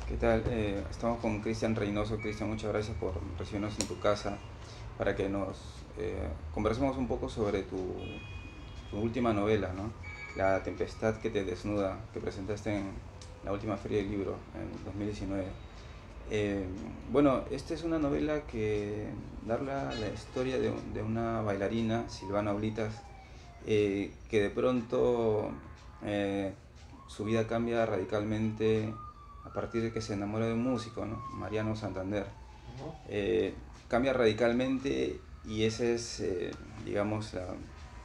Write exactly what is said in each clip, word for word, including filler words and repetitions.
¿Qué tal? Eh, estamos con Cristian Reynoso. Cristian, muchas gracias por recibirnos en tu casa para que nos eh, conversemos un poco sobre tu, tu última novela, ¿no? La tempestad que te desnuda, que presentaste en la última Feria del Libro en dos mil diecinueve. Eh, bueno, esta es una novela que narra la historia de, de una bailarina, Silvana Oblitas, eh, que de pronto eh, su vida cambia radicalmente a partir de que se enamora de un músico, ¿no? Mariano Santander. Ujú. Eh, Cambia radicalmente y esa es, eh, digamos, la,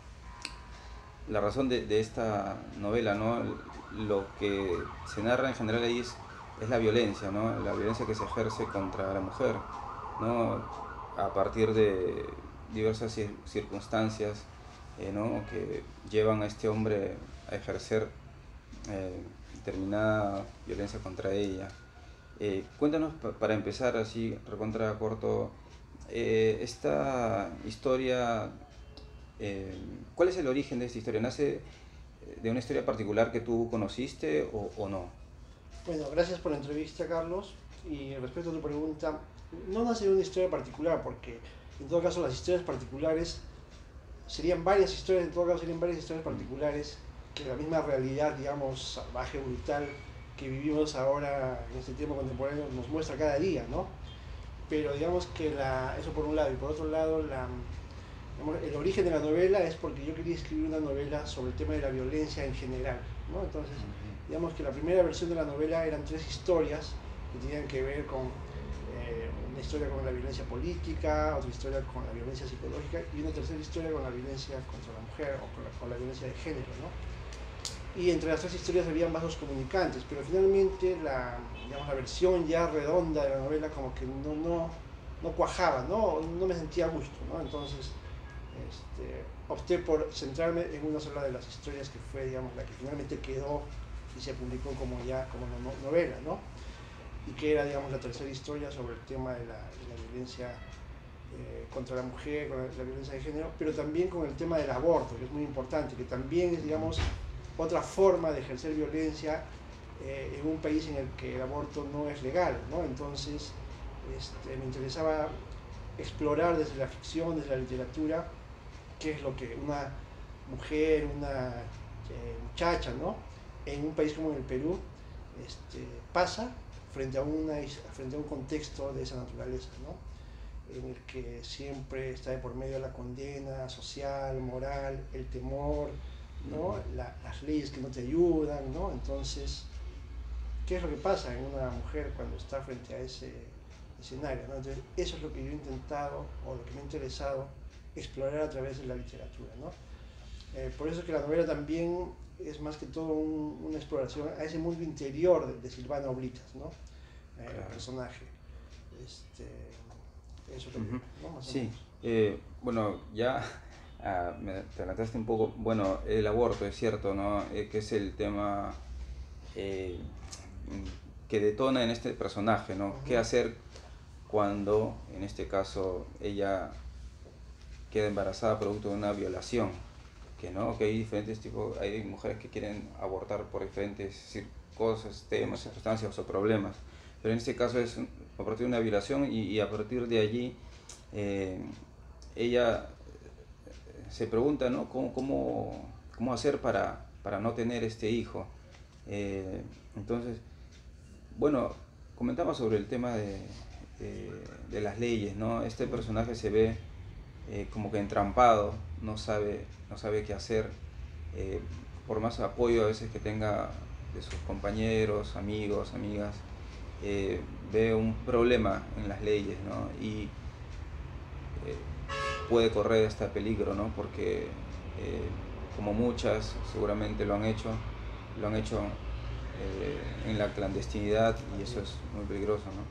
la razón de, de esta novela, ¿no? Lo que se narra en general ahí es, es la violencia, ¿no? La violencia que se ejerce contra la mujer, ¿no? A partir de diversas cir- circunstancias, eh, ¿no? Que llevan a este hombre a ejercer eh, determinada violencia contra ella. Eh, cuéntanos pa- para empezar así, recontra corto, eh, esta historia, eh, ¿cuál es el origen de esta historia? ¿Nace de una historia particular que tú conociste o, o no? Bueno, gracias por la entrevista, Carlos. Y respecto a tu pregunta, no nace de una historia particular, porque en todo caso las historias particulares serían varias historias, en todo caso serían varias historias particulares que la misma realidad, digamos, salvaje, brutal que vivimos ahora en este tiempo contemporáneo nos muestra cada día, ¿no? Pero digamos que la, eso por un lado, y por otro lado, la, digamos, el origen de la novela es porque yo quería escribir una novela sobre el tema de la violencia en general, ¿no? Entonces, digamos que la primera versión de la novela eran tres historias que tenían que ver con eh, una historia con la violencia política, otra historia con la violencia psicológica y una tercera historia con la violencia contra la mujer o con la, con la violencia de género, ¿no? Y entre las tres historias habían vasos comunicantes, pero finalmente la, digamos, la versión ya redonda de la novela como que no, no, no cuajaba, ¿no? No me sentía a gusto, ¿no? Entonces este, opté por centrarme en una sola de las historias que fue, digamos, la que finalmente quedó y se publicó como ya como no, novela, ¿no? Y que era, digamos, la tercera historia sobre el tema de la, de la violencia eh, contra la mujer, con la, la, violencia de género, pero también con el tema del aborto, que es muy importante, que también es, digamos, otra forma de ejercer violencia eh, en un país en el que el aborto no es legal, ¿no? Entonces, este, me interesaba explorar desde la ficción, desde la literatura, qué es lo que una mujer, una eh, muchacha, ¿no? En un país como el Perú, este, pasa frente a, una, frente a un contexto de esa naturaleza, ¿no? En el que siempre está de por medio la condena social, moral, el temor, ¿no? La, las leyes que no te ayudan, ¿no? Entonces, ¿qué es lo que pasa en una mujer cuando está frente a ese escenario, ¿no? Entonces, eso es lo que yo he intentado, o lo que me ha interesado, explorar a través de la literatura, ¿no? Eh, por eso es que la novela también es más que todo un, una exploración a ese mundo interior de, de Silvana Oblitas, ¿no? Eh, el Claro. personaje. Este, eso es lo que, Ujú. ¿no? Más o Sí, menos. eh, bueno, ya ah, me te adelantaste un poco. Bueno, el aborto es cierto, ¿no? Eh, que es el tema eh, que detona en este personaje, ¿no? ¿Qué Ujú. hacer cuando, en este caso, ella queda embarazada producto de una violación? Que no, que hay diferentes tipos, hay mujeres que quieren abortar por diferentes cosas, temas, Exacto. circunstancias o problemas, pero en este caso es a partir de una violación y, y a partir de allí eh, ella se pregunta, ¿no? ¿Cómo, cómo, cómo hacer para, para no tener este hijo? Eh, entonces, bueno, comentaba sobre el tema de, de, de las leyes, ¿no? Este Ujú. personaje se ve eh, como que entrampado, no sabe, no sabe qué hacer, eh, por más apoyo a veces que tenga de sus compañeros, amigos, amigas, eh, ve un problema en las leyes, ¿no? Y eh, puede correr hasta peligro, ¿no? Porque eh, como muchas seguramente lo han hecho, lo han hecho eh, en la clandestinidad y Así eso es. es muy peligroso, ¿no?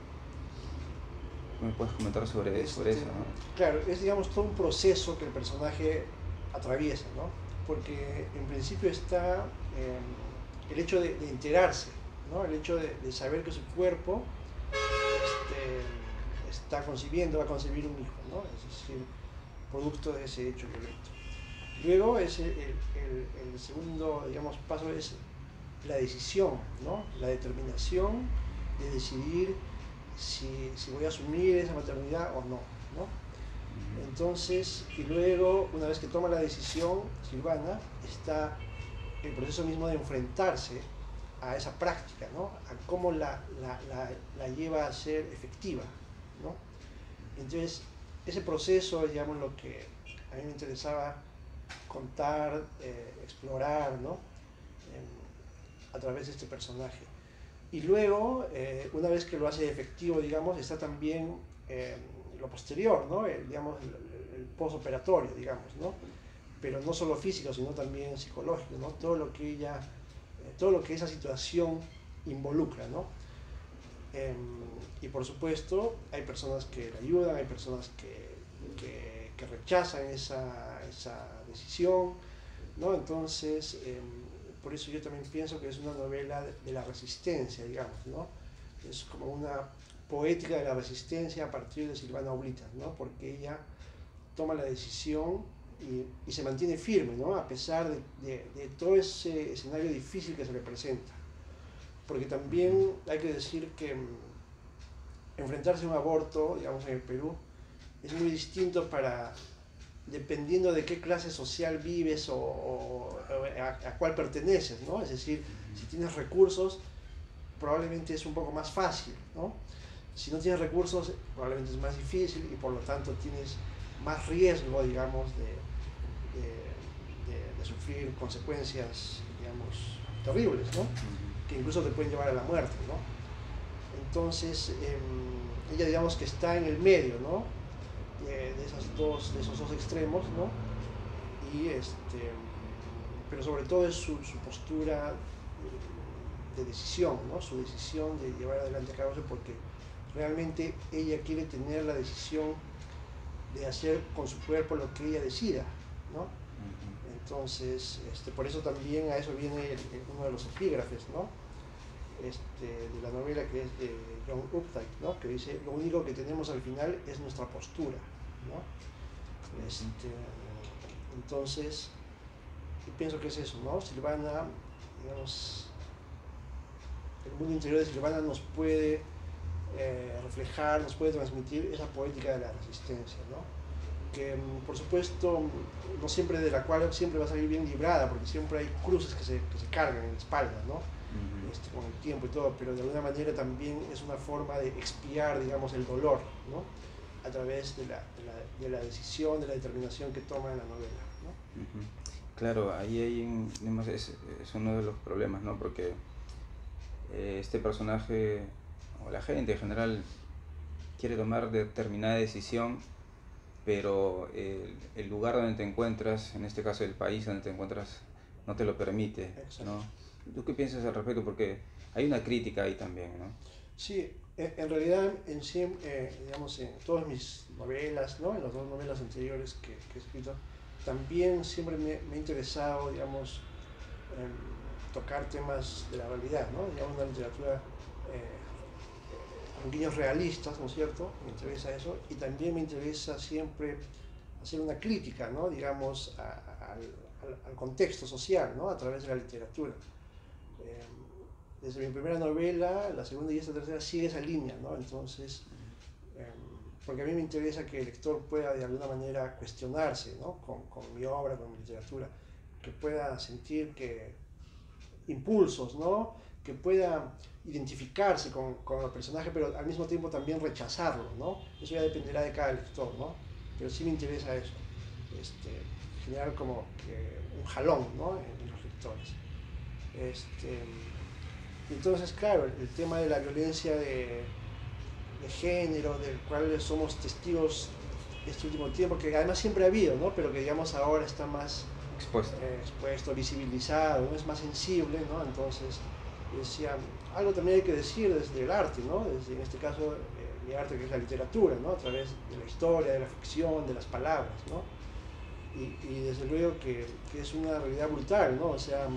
¿Qué me puedes comentar sobre, sobre Este, eso, ¿no? claro, es digamos todo un proceso que el personaje atraviesa, ¿no? Porque en principio está eh, el hecho de, de enterarse, ¿no? El hecho de, de saber que su cuerpo este, está concibiendo, va a concebir un hijo, ¿no? Es decir, producto de ese hecho violento. Luego ese, el, el, el segundo, digamos, paso es la decisión, ¿no? La determinación de decidir si, si voy a asumir esa maternidad o no, ¿no? Entonces, y luego, una vez que toma la decisión, Silvana, está el proceso mismo de enfrentarse a esa práctica, ¿no? A cómo la, la, la, la lleva a ser efectiva, ¿no? Entonces, ese proceso es, digamos, lo que a mí me interesaba contar, eh, explorar, ¿no? Eh, a través de este personaje. Y luego, eh, una vez que lo hace efectivo, digamos, está también eh, lo posterior, ¿no? El, digamos, el, el postoperatorio, digamos, ¿no? Pero no solo físico, sino también psicológico, ¿no? Todo lo que ella, eh, todo lo que esa situación involucra, ¿no? Eh, y por supuesto, hay personas que la ayudan, hay personas que, que, que rechazan esa, esa decisión, ¿no? Entonces, eh, por eso yo también pienso que es una novela de, de la resistencia, digamos, ¿no? Es como una poética de la resistencia a partir de Silvana Oblitas, ¿no? Porque ella toma la decisión y, y se mantiene firme, ¿no? A pesar de, de, de todo ese escenario difícil que se le presenta. Porque también hay que decir que enfrentarse a un aborto, digamos, en el Perú, es muy distinto para, dependiendo de qué clase social vives o, o a, a cuál perteneces, ¿no? Es decir, si tienes recursos, probablemente es un poco más fácil, ¿no? Si no tienes recursos, probablemente es más difícil y por lo tanto tienes más riesgo, digamos, de, de, de, de sufrir consecuencias, digamos, terribles, ¿no? Que incluso te pueden llevar a la muerte, ¿no? Entonces, eh, ella, digamos, que está en el medio, ¿no? De, de, esas dos, de esos dos extremos, ¿no? Y este, pero sobre todo es su, su postura de decisión, ¿no? Su decisión de llevar adelante a cabo eso, porque realmente ella quiere tener la decisión de hacer con su cuerpo lo que ella decida, ¿no? Entonces, este, por eso también a eso viene el, el, uno de los epígrafes, ¿no? Este, de la novela, que es de John Updike, ¿no? Que dice: lo único que tenemos al final es nuestra postura, ¿no? Este, entonces, yo pienso que es eso, ¿no? Silvana, digamos, el mundo interior de Silvana nos puede eh, reflejar, nos puede transmitir esa poética de la resistencia, ¿no? Que por supuesto no siempre, de la cual siempre va a salir bien librada, porque siempre hay cruces que se, que se cargan en la espalda, ¿no? Uh-huh. Este, con el tiempo y todo, pero de alguna manera también es una forma de expiar, digamos, el dolor, ¿no? A través de la, de la, de la decisión, de la determinación que toma en la novela, ¿no? Uh-huh. Claro, ahí hay un, digamos, es, es uno de los problemas, ¿no? Porque eh, este personaje, o la gente en general, quiere tomar determinada decisión, pero el, el lugar donde te encuentras, en este caso el país donde te encuentras, no te lo permite, ¿no? ¿Tú qué piensas al respecto? Porque hay una crítica ahí también, ¿no? Sí, en realidad, en, eh, digamos, en todas mis novelas, ¿no? En las dos novelas anteriores que, que he escrito, también siempre me, me ha interesado, digamos, eh, tocar temas de la realidad, ¿no? Digamos, una literatura eh, con guiños realistas, ¿no es cierto? Me interesa eso, y también me interesa siempre hacer una crítica, ¿no? Digamos, a, a, al, al contexto social, ¿no? A través de la literatura. Eh, desde mi primera novela, la segunda y esta tercera sigue esa línea, ¿no? Entonces, eh, porque a mí me interesa que el lector pueda de alguna manera cuestionarse, ¿no? Con, con mi obra, con mi literatura, que pueda sentir que impulsos, ¿no? Que pueda identificarse con, con el personaje, pero al mismo tiempo también rechazarlo, ¿no? Eso ya dependerá de cada lector, ¿no? Pero sí me interesa eso, este, generar como que un jalón, ¿no? En, en los lectores. Este, entonces, claro, el, el tema de la violencia de, de género, del cual somos testigos este último tiempo, que además siempre ha habido, ¿no? Pero que digamos ahora está más expuesto, eh, expuesto visibilizado, ¿no? Es más sensible, ¿no? Entonces, decía, algo también hay que decir desde el arte, ¿no? Desde, en este caso, eh, mi arte, que es la literatura, ¿no? A través de la historia, de la ficción, de las palabras, ¿no? Y, y desde luego que, que es una realidad brutal, ¿no? O sea,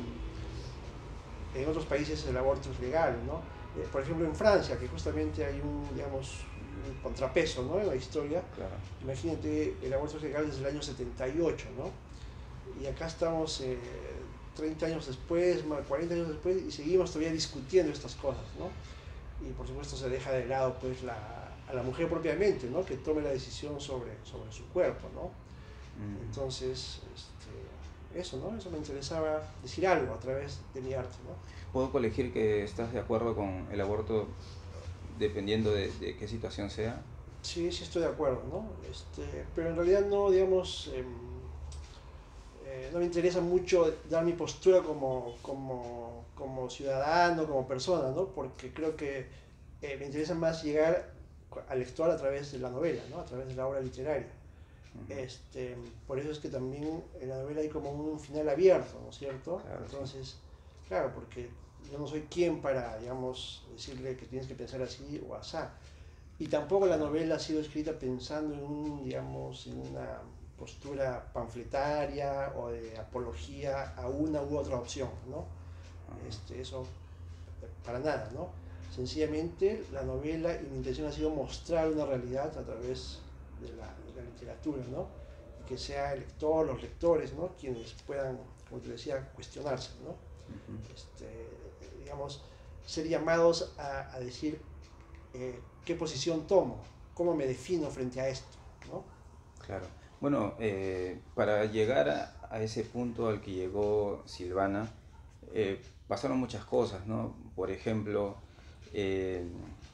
en otros países el aborto es legal, ¿no? Eh, por ejemplo, en Francia, que justamente hay un, digamos, un contrapeso, ¿no? En la historia. claro. Imagínate, el aborto es legal desde el año setenta y ocho, ¿no? Y acá estamos eh, treinta años después, cuarenta años después, y seguimos todavía discutiendo estas cosas, ¿no? y por supuesto se deja de lado pues la, a la mujer propiamente, ¿no? Que tome la decisión sobre, sobre su cuerpo, ¿no? Mm. Entonces, este, eso, ¿no? Eso me interesaba decir algo a través de mi arte, ¿no? ¿Puedo colegir que estás de acuerdo con el aborto dependiendo de, de qué situación sea? Sí, sí estoy de acuerdo, ¿no? Este, pero en realidad no, digamos, eh, eh, no me interesa mucho dar mi postura como, como, como ciudadano, como persona, ¿no? Porque creo que eh, me interesa más llegar al lector a través de la novela, ¿no? A través de la obra literaria. Ujú. Este, por eso es que también en la novela hay como un final abierto, ¿no es cierto? Claro, sí. Entonces, claro, porque yo no soy quien para, digamos, decirle que tienes que pensar así o asá. Y tampoco la Claro. novela ha sido escrita pensando en, un, digamos, en una postura panfletaria o de apología a una u otra opción, ¿no? Ajá. Este, eso para nada, ¿no? Sencillamente la novela y mi intención ha sido mostrar una realidad a través de la, de la literatura, ¿no? Y que sea el lector, los lectores, ¿no? Quienes puedan, como te decía, cuestionarse, ¿no? Ujú. Este, digamos, ser llamados a, a decir eh, qué posición tomo, cómo me defino frente a esto, ¿no? Claro. Bueno, eh, para llegar a, a ese punto al que llegó Silvana, eh, pasaron muchas cosas, ¿no? Por ejemplo, eh,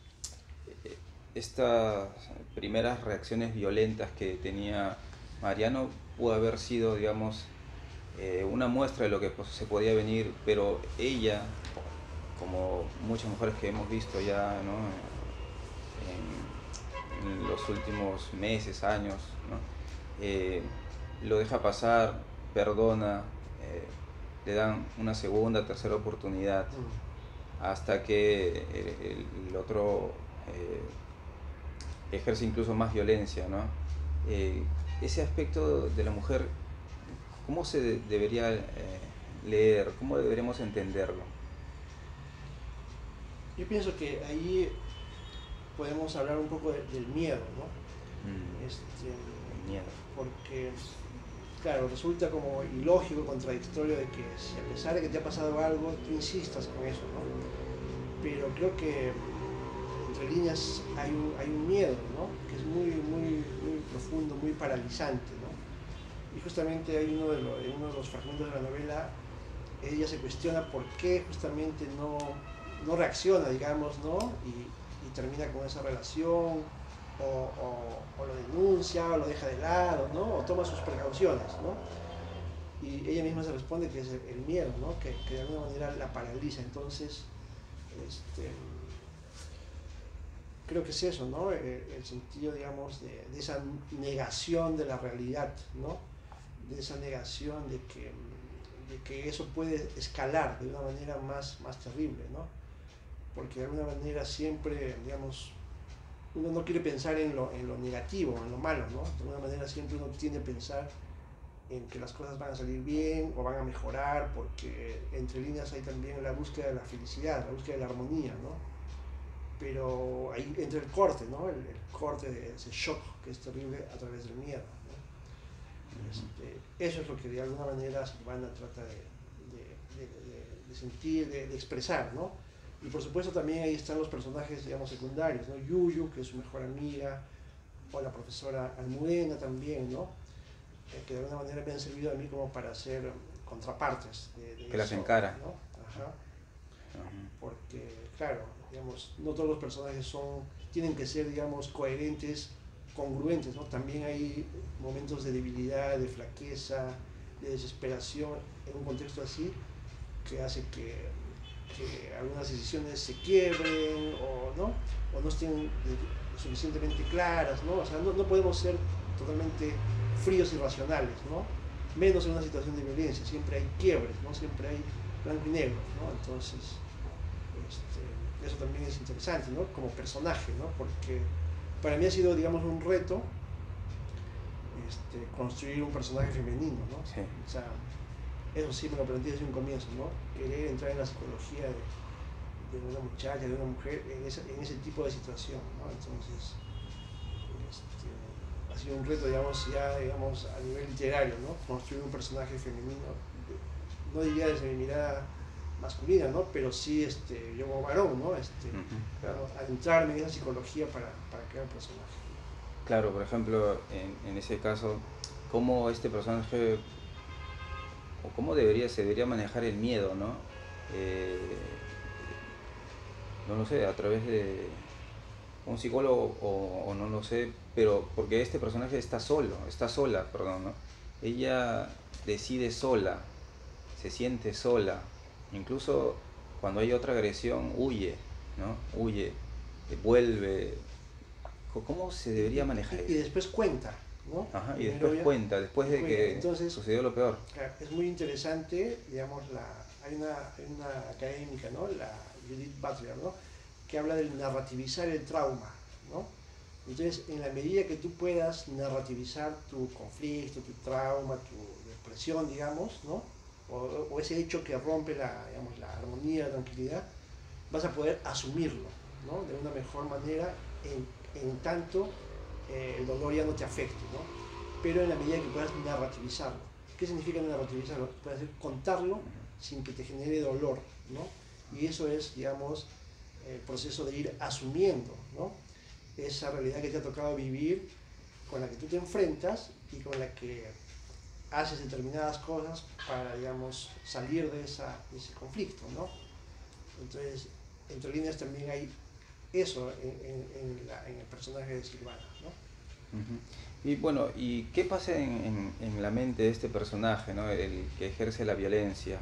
estas primeras reacciones violentas que tenía Mariano pudo haber sido, digamos, eh, una muestra de lo que pues, se podía venir, pero ella, como muchas mujeres que hemos visto ya, ¿no? en, en los últimos meses, años, ¿no? Eh, lo deja pasar, perdona, eh, le dan una segunda, tercera oportunidad Mm. hasta que el, el otro eh, ejerce incluso más violencia, ¿no? Eh, ese aspecto de la mujer, ¿cómo se de- debería eh, leer? ¿Cómo deberíamos entenderlo? Yo pienso que ahí podemos hablar un poco de, del miedo, ¿no? Mm, Este, el miedo. porque, claro, resulta como ilógico, contradictorio de que si a pesar de que te ha pasado algo, tú insistas con eso, ¿no? Pero creo que entre líneas hay un, hay un miedo, ¿no? Que es muy, muy, muy profundo, muy paralizante, ¿no? Y justamente hay uno de, los, en uno de los fragmentos de la novela, ella se cuestiona por qué justamente no, no reacciona, digamos, ¿no? Y, y termina con esa relación, o, o, o, lo denuncia, o lo deja de lado, ¿no? O toma sus precauciones, ¿no? Y ella misma se responde que es el, el miedo, ¿no? Que, que de alguna manera la paraliza. Entonces, este, creo que es eso, ¿no? El, el sentido, digamos, de, de, esa negación de la realidad, ¿no? De esa negación de que, de que eso puede escalar de una manera más, más terrible, ¿no? Porque de alguna manera siempre, digamos, uno no quiere pensar en lo, en lo negativo, en lo malo, ¿no? De alguna manera siempre uno tiende a pensar en que las cosas van a salir bien o van a mejorar, porque entre líneas hay también la búsqueda de la felicidad, la búsqueda de la armonía, ¿no? Pero ahí entra el corte, ¿no? El, el corte de ese shock que es terrible a través del miedo, ¿no? Este, eso es lo que de alguna manera Silvana trata de, de, de, de sentir, de, de expresar, ¿no? Y por supuesto también ahí están los personajes, digamos, secundarios, ¿no? Yuyu, que es su mejor amiga, o la profesora Almudena también, ¿no? Eh, que de alguna manera me han servido a mí como para hacer contrapartes de, de Que las eso, encara. ¿no? Ajá. Ajá. Porque, claro, digamos, no todos los personajes son, tienen que ser, digamos, coherentes, congruentes, ¿no? También hay momentos de debilidad, de flaqueza, de desesperación en un contexto así que hace que, que algunas decisiones se quiebren o no, o no estén suficientemente claras, ¿no? O sea, no, no podemos ser totalmente fríos y racionales, ¿no? Menos en una situación de violencia, siempre hay quiebres, ¿no? Siempre hay blanco y negro, ¿no? Entonces, este, eso también es interesante, ¿no? Como personaje, ¿no? Porque para mí ha sido, digamos, un reto este, construir un personaje femenino, ¿no? Sí. O sea, eso sí me lo planteé desde un comienzo, ¿no? Querer entrar en la psicología de, de una muchacha, de una mujer, en ese, en ese tipo de situación, ¿no? Entonces, este, ha sido un reto, digamos, ya, digamos, a nivel literario, ¿no? Construir un personaje femenino, no diría desde mi mirada masculina, ¿no? Pero sí, este, yo como varón, ¿no? Este, Ujú. claro, adentrarme en esa psicología para, para crear un personaje. Claro, por ejemplo, en, en ese caso, ¿cómo este personaje, o cómo debería, se debería manejar el miedo, ¿no? Eh, no lo sé, a través de un psicólogo o, o no lo sé, pero porque este personaje está solo, está sola, perdón, ¿no? Ella decide sola, se siente sola, incluso cuando hay otra agresión huye, ¿no? Huye, eh, vuelve. Co- ¿Cómo se Y, debería y, manejar y, y eso? después cuenta, ¿no? Ajá, y Primero después ya, cuenta, después y de cuenta. que Entonces, sucedió lo peor. claro, es muy interesante, digamos, la, hay, una, hay una académica, ¿no? La Judith Butler, ¿no? Que habla del narrativizar el trauma, ¿no? Entonces, en la medida que tú puedas narrativizar tu conflicto, tu trauma, tu depresión, digamos, ¿no? O, o ese hecho que rompe la, digamos, la armonía, la tranquilidad, vas a poder asumirlo, ¿no? De una mejor manera, en, en tanto eh, el dolor ya no te afecte, ¿no? Pero en la medida que puedas narrativizarlo. ¿Qué significa narrativizarlo? Puedes contarlo sin que te genere dolor, ¿no? Y eso es, digamos, el proceso de ir asumiendo, ¿no? Esa realidad que te ha tocado vivir, con la que tú te enfrentas y con la que haces determinadas cosas para, digamos, salir de, esa, de ese conflicto, ¿no? Entonces, entre líneas también hay eso en, en, en, la, en el personaje de Silvana, ¿no? Ujú. Y bueno, ¿y qué pasa en, en- en la mente de este personaje, ¿no? El que ejerce la violencia?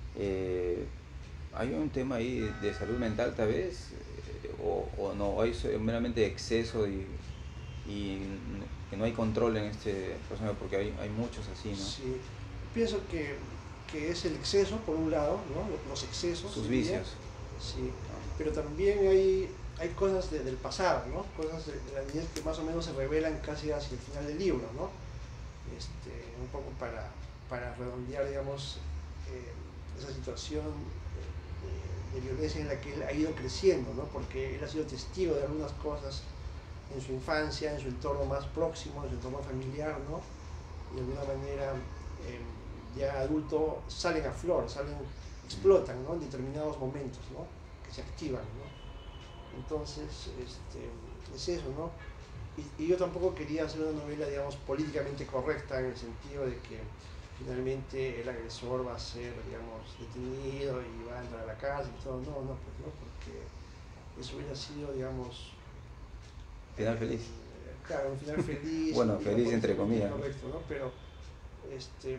Eh, ¿hay un tema ahí de salud mental tal vez? Eh, o, o no, hay so- meramente exceso y, y n- que no hay control en este personaje? Porque hay, hay muchos así, ¿no? Sí, pienso que, que es el exceso, por un lado, ¿no? Los excesos, Sus diría, vicios. sí, Ah, pero también hay, hay cosas de- del pasado, ¿no? Cosas de, de la niñez que más o menos se revelan casi hacia el final del libro, ¿no? Este, un poco para, para redondear, digamos, eh, esa situación de, de, de violencia en la que él ha ido creciendo, ¿no? Porque él ha sido testigo de algunas cosas en su infancia, en su entorno más próximo, en su entorno familiar, ¿no? Y de alguna manera eh, ya adulto salen a flor, salen, explotan, ¿no? En determinados momentos, ¿no? Que se activan, ¿no? Entonces, este, es eso, ¿no? Y, y yo tampoco quería hacer una novela, digamos, políticamente correcta en el sentido de que finalmente el agresor va a ser, digamos, detenido y va a entrar a la cárcel y todo. No, no, pues no, porque eso hubiera sido, digamos, final eh, feliz. claro, un final feliz Bueno, y, y no feliz entre políticamente comillas, ¿no? correcto, ¿no? Pero este,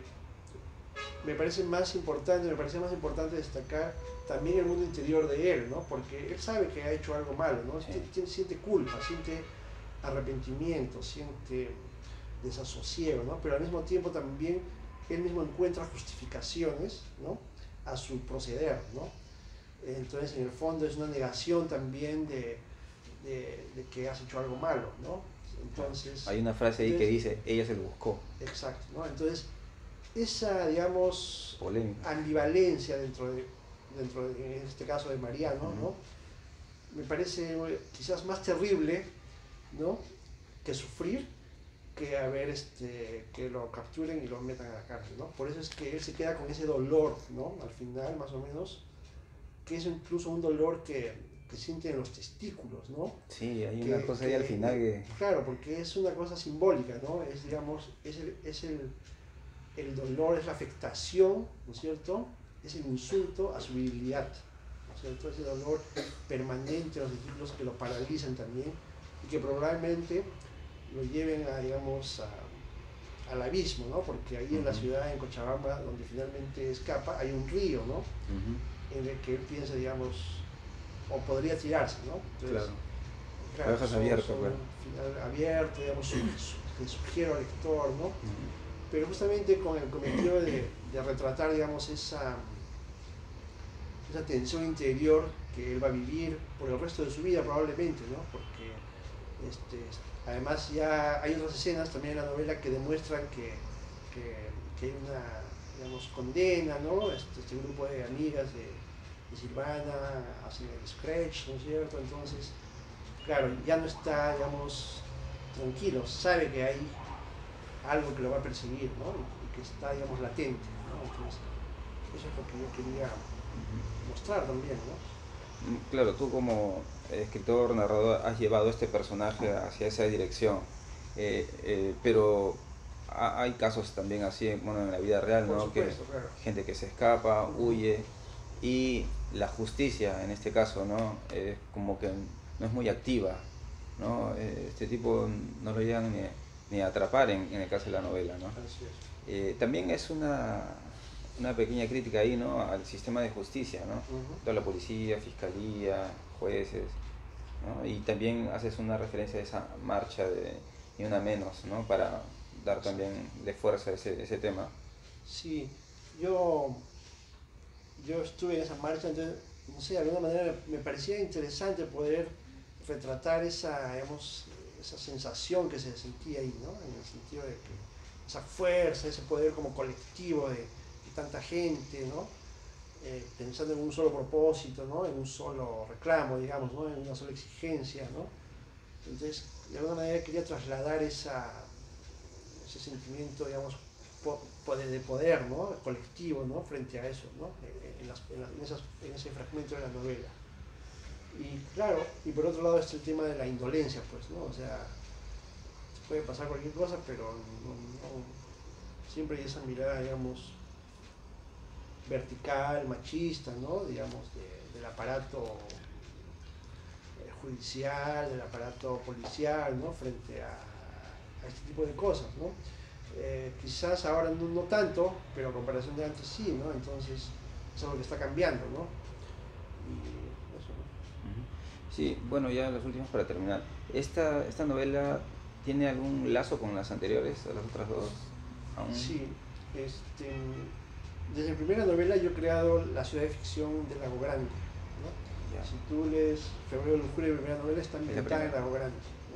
me parece más importante, me parece más importante destacar también el mundo interior de él, ¿no? Porque él sabe que ha hecho algo malo, ¿no? Sí. Siente, siente culpa, siente arrepentimiento, siente desasosiego, ¿no? Pero al mismo tiempo también él mismo encuentra justificaciones, ¿no? A su proceder, ¿no? Entonces, en el fondo es una negación también de, de, de que has hecho algo malo, ¿no? Entonces, Hay una frase ahí que entonces dice, ella se lo buscó. exacto, ¿no? Entonces, esa, digamos, Polémica. ambivalencia dentro de, dentro de, en este caso de Mariano, ¿no? Ujú. Me parece quizás más terrible, ¿no? Que sufrir, que a ver este, que lo capturen y lo metan a la cárcel, ¿no? Por eso es que él se queda con ese dolor, ¿no? Al final, más o menos, que es incluso un dolor que, que siente en los testículos, ¿no? Sí, hay una Que, cosa ahí al que, final que... claro, porque es una cosa simbólica, ¿no? Es, digamos, es el, es el, el dolor, es la afectación, ¿no es cierto? Es el insulto a su virilidad, ¿no es cierto? Ese dolor permanente en los testículos que lo paralizan también y que probablemente lo lleven a, digamos, a, al abismo, ¿no? Porque ahí en la Ujú, ciudad, en Cochabamba, donde finalmente escapa, hay un río, ¿no? ujú. En el que él piensa, digamos, o podría tirarse, ¿no? Entonces, Claro, lo claro, dejas son, abierto, son claro. final abierto, digamos, su, su, que sugiero al lector, ¿no? Ujú. Pero justamente con el cometido de, de retratar, digamos, esa, esa tensión interior que él va a vivir por el resto de su vida probablemente, ¿no? Porque este, además ya hay otras escenas también en la novela que demuestran que, que, que hay una, digamos, condena, ¿no? Este, este grupo de amigas de, de Silvana hacen el scratch, ¿no es cierto? Entonces, claro, ya no está, digamos, tranquilo, sabe que hay algo que lo va a perseguir, ¿no? Y que está, digamos, latente, ¿no? Entonces, eso es lo que yo quería mostrar también, ¿no? Mm, claro, tú como escritor, narrador, has llevado este personaje hacia esa dirección, eh, eh, pero ha- hay casos también así, bueno, en la vida real, Por ¿no? Que supuesto, claro. gente que se escapa, Ujú. huye, y la justicia, en este caso, ¿no? Es como que no es muy activa, ¿no? Eh, Este tipo no lo llegan ni, ni a atrapar en, en el caso de la novela, ¿no? Así es. Eh, también es una, una pequeña crítica ahí, ¿no? Al sistema de justicia, ¿no? Ujú. Toda la policía, fiscalía, jueces, ¿no? Y también haces una referencia a esa marcha de Ni Una Menos, ¿no? Para dar Exacto. también de fuerza a ese, ese tema. Sí, yo, yo estuve en esa marcha, entonces, no sé, de alguna manera me parecía interesante poder retratar esa, digamos, esa sensación que se sentía ahí, ¿no? En el sentido de que esa fuerza, ese poder como colectivo de, de tanta gente, ¿no? Eh, pensando en un solo propósito, ¿no? En un solo reclamo, digamos, ¿no? En una sola exigencia, ¿no? Entonces, de alguna manera quería trasladar esa, ese sentimiento, digamos, de poder, ¿no? Colectivo, ¿no? Frente a eso, ¿no? En, las, en, las, en, esas, en ese fragmento de la novela. Y claro, y por otro lado está el tema de la indolencia, pues, ¿no? O sea, puede pasar cualquier cosa, pero no, no, siempre hay esa mirada, digamos, vertical, machista, ¿no? Digamos, de, del aparato eh, judicial, del aparato policial, ¿no? Frente a, a este tipo de cosas, ¿no? Eh, quizás ahora no, no, tanto, pero a comparación de antes sí, ¿no? Entonces, eso es lo que está cambiando, ¿no? Y eso, Sí, bueno, ya las últimas para terminar. ¿Esta, esta novela tiene algún lazo con las anteriores, o las otras dos? ¿no? ¿Aún? Sí, este, desde mi primera novela yo he creado la ciudad de ficción de Lago Grande, ¿no? Ya. Si tú lees Febrero, Lujuria, mi primera novela está Es la ambientada en primera. Lago Grande, ¿no?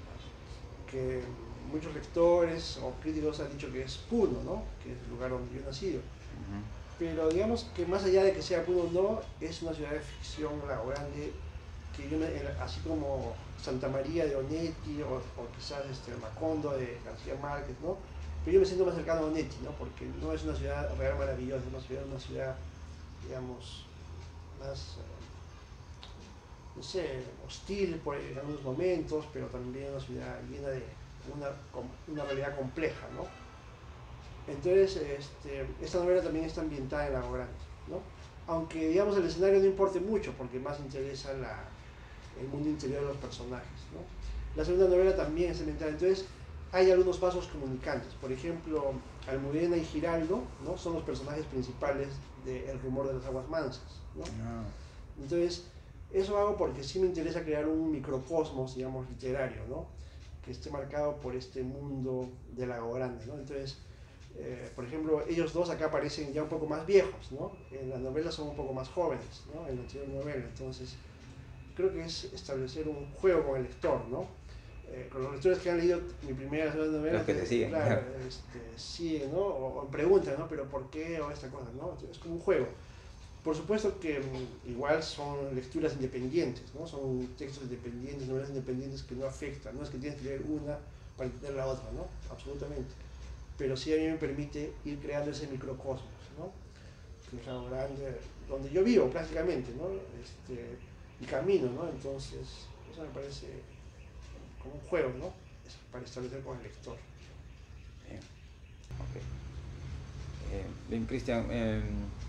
Que muchos lectores o críticos han dicho que es Puno, ¿no? Que es el lugar donde yo he nacido. Ujú. Pero digamos que más allá de que sea Puno o no, es una ciudad de ficción, Lago Grande, que yo me, así como Santa María de Onetti o, o quizás este, Macondo de García Márquez, ¿no? Pero yo me siento más cercano a Onetti, ¿no? Porque no es una ciudad real maravillosa, es una ciudad, una ciudad digamos, más, eh, no sé, hostil por, en algunos momentos, pero también una ciudad llena de una, una realidad compleja, ¿no? Entonces, este, esta novela también está ambientada en Lago Grande, ¿no? Aunque, digamos, el escenario no importe mucho, porque más interesa la, el mundo interior de los personajes, ¿no? La segunda novela también está ambientada, entonces hay algunos vasos comunicantes. Por ejemplo, Almudena y Giraldo, ¿no? Son los personajes principales de El rumor de las aguas mansas, ¿no? No. Entonces, eso hago porque sí me interesa crear un microcosmos, digamos, literario, ¿no? Que esté marcado por este mundo de Lago Grande, ¿no? Entonces, eh, por ejemplo, ellos dos acá parecen ya un poco más viejos, ¿no? En la novela son un poco más jóvenes, ¿no? En la anterior novela, entonces creo que es establecer un juego con el lector, ¿no? Eh, con los lectores que han leído mi primera y segunda novela, Los que te entonces, siguen, claro, claro. este, siguen, ¿no? O, o preguntan, ¿no? Pero ¿por qué? O esta cosa, ¿no? Entonces, es como un juego. Por supuesto que um, igual son lecturas independientes, ¿no? Son textos independientes, novelas independientes que no afectan, no es que tienes que leer una para entender la otra, ¿no? Absolutamente. Pero sí a mí me permite ir creando ese microcosmos, ¿no? Que es algo grande, donde yo vivo prácticamente, ¿no? Este, y camino, ¿no? Entonces, eso me parece como un juego, ¿no? Es para establecer con el lector. Bien, ok. Eh, bien, Cristian, eh,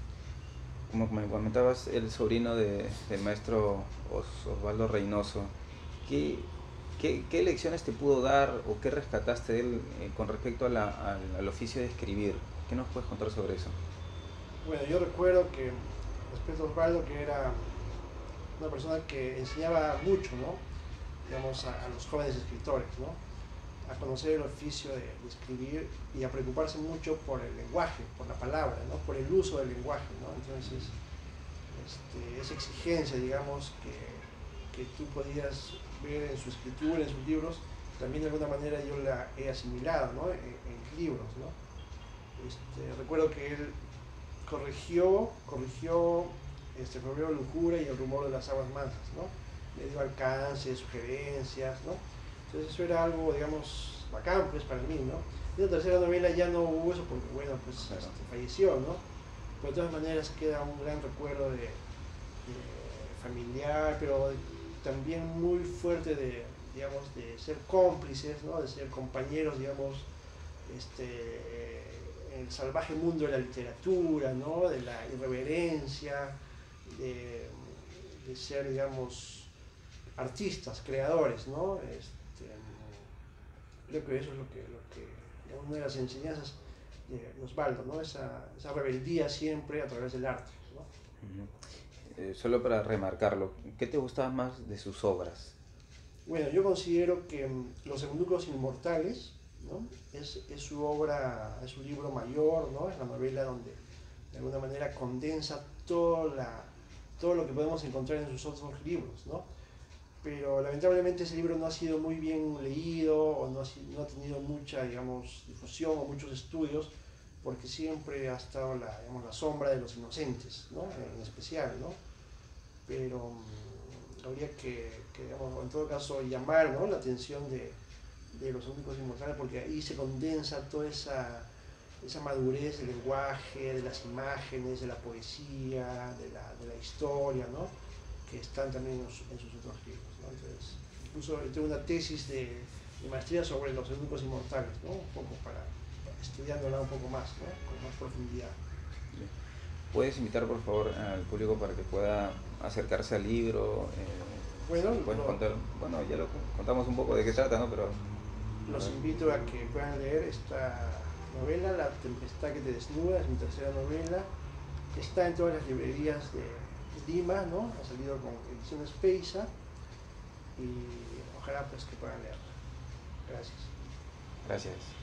como me comentabas, el sobrino de, del maestro Os- Osvaldo Reynoso, ¿qué, qué, qué lecciones te pudo dar o qué rescataste de él eh, con respecto a la, al, al oficio de escribir? ¿Qué nos puedes contar sobre eso? Bueno, yo recuerdo que respecto a Osvaldo, que era una persona que enseñaba mucho, ¿no? Digamos, a, a los jóvenes escritores, ¿no? A conocer el oficio de, de, escribir y a preocuparse mucho por el lenguaje, por la palabra, ¿no? Por el uso del lenguaje, ¿no? Entonces, este, esa exigencia, digamos, que, que tú podías ver en su escritura, en sus libros, también de alguna manera yo la he asimilado, ¿no? En, en libros, ¿no? Este, recuerdo que él corrigió, corrigió este, Febrero, Lujuria y El rumor de las aguas mansas, ¿no? Le dio alcance, sugerencias, ¿no? Entonces eso era algo, digamos, bacán, pues, para mí, ¿no? Y en la tercera novela ya no hubo eso porque, bueno, pues, Claro. este, falleció, ¿no? pero de todas maneras queda un gran recuerdo de, de familiar, pero también muy fuerte de, digamos, de ser cómplices, ¿no? De ser compañeros, digamos, este, en el salvaje mundo de la literatura, ¿no? De la irreverencia, de, de ser, digamos, artistas, creadores, ¿no? Este, creo que eso es lo que, lo que una de las enseñanzas de Osvaldo, ¿no? Esa, esa rebeldía siempre a través del arte, ¿no? Uh-huh. Eh, solo para remarcarlo, ¿qué te gustaba más de sus obras? Bueno, yo considero que Los Eunucos Inmortales, ¿no? es, es su obra, es su libro mayor, ¿no? Es la novela donde de alguna manera condensa toda la, todo lo que podemos encontrar en sus otros libros, ¿no? Pero lamentablemente ese libro no ha sido muy bien leído o no ha, no ha tenido mucha, digamos, difusión o muchos estudios porque siempre ha estado la, digamos, la sombra de los inocentes, ¿no? En especial, ¿no? Pero um, habría que, que digamos, en todo caso, llamar, ¿no? La atención de, de Los Eunucos Inmortales porque ahí se condensa toda esa, esa madurez del lenguaje, de las imágenes, de la poesía, de la, de la historia, ¿no? Que están también en, en sus otros libros, ¿no? Entonces, incluso tengo una tesis de, de maestría sobre Los Eunucos Inmortales, ¿no? Un poco para, para estudiándola un poco más, ¿no? Con más profundidad. ¿Puedes invitar por favor al público para que pueda acercarse al libro? Eh, bueno, ¿puedes lo, contar? Bueno, ya lo contamos un poco de qué trata, ¿no? Pero los invito a que puedan leer esta novela, La Tempestad que te desnuda, es mi tercera novela. Está en todas las librerías de Lima, ¿no? Ha salido con ediciones Peisa y ojalá pues que puedan leerla. Gracias. Gracias.